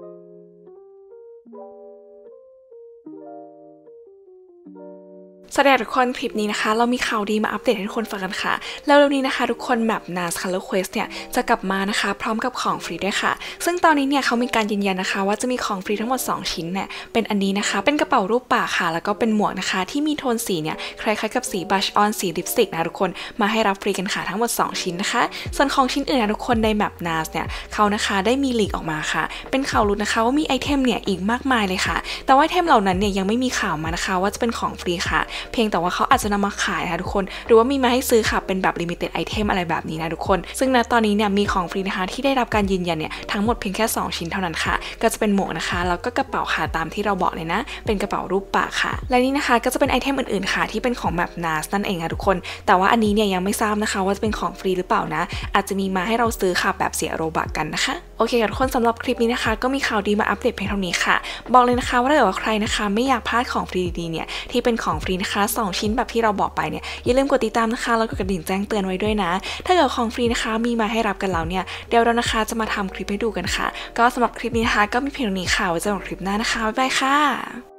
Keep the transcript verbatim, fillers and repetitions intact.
สวัสดีทุกคนคลิปนี้นะคะเรามีข่าวดีมาอัปเดตให้ทุกคนฟังกันค่ะแล้วเร็วนี้นะคะทุกคนแบบ เอ็น เอ เอส Color Quest เนี่ยจะกลับมานะคะพร้อมกับของฟรีด้วยค่ะซึ่งตอนนี้เนี่ยเขามีการยืนยันนะคะว่าจะมีของฟรีทั้งหมดสองชิ้นเนี่ยเป็นอันนี้นะคะเป็นกระเป๋ารูปปากค่ะแล้วก็เป็นหมวกนะคะที่มีโทนสีเนี่ยคล้ายๆกับสีบัชออนสีลิปสติกนะทุกคนมาให้รับฟรีกันค่ะทั้งหมดสองชิ้นนะคะส่วนของชิ้นอื่นนะทุกคนในแบบ เอ็น เอ เอส เนี่ยเขานะคะได้มีลีกออกมาค่ะเป็นข่าวลุ้นนะคะว่ามีไอเทมเนี่ยอีกมากมายเลยค่ะแต่ว่าไอเทมเหล่านั้นเนี่ยยังไม่มีข่าวมานะคะว่าจะเป็นของฟรีค่ะเพียงแต่ว่าเขาอาจจะนำมาขายนะคะทุกคนหรือว่ามีมาให้ซื้อค่ะเป็นแบบ limited item อะไรแบบนี้นะทุกคนซึ่งณตอนนี้เนี่ยมีของฟรีนะคะที่ได้รับการยืนยันเนี่ยทั้งหมดเพียงแค่สองชิ้นเท่านั้นค่ะก็จะเป็นหมวกนะคะแล้วก็กระเป๋าค่ะตามที่เราบอกเลยนะเป็นกระเป๋ารูปปากค่ะและนี่นะคะก็จะเป็นไอเทมอื่นๆค่ะที่เป็นของแบบ เอ็น เอ เอส นั่นเองค่ะทุกคนแต่ว่าอันนี้เนี่ยยังไม่ทราบนะคะว่าจะเป็นของฟรีหรือเปล่านะอาจจะมีมาให้เราซื้อค่ะแบบเสียโรบัคกันนะคะโอเคค่ะทุกคนสำหรับคลิปนี้นะคะก็มีข่าวดีมาอัปเดตเพียงเท่านี้ค่ะบอกเลยนะคะว่าถ้าเกิดว่าใครนะคะไม่อยากพลาดของฟรีดีๆเนี่ยที่เป็นของฟรีนะคะสองชิ้นแบบที่เราบอกไปเนี่ยอย่าลืมกดติดตามนะคะแล้วก็กระดิ่งแจ้งเตือนไว้ด้วยนะถ้าเกิดของฟรีนะคะมีมาให้รับกันแล้วเนี่ยเดี๋ยวเรานะคะจะมาทำคลิปให้ดูกันค่ะก็สำหรับคลิปนี้นะคะก็มีเพียงเท่านี้ค่ะไว้เจอกันคลิปหน้านะคะบ๊ายบายค่ะ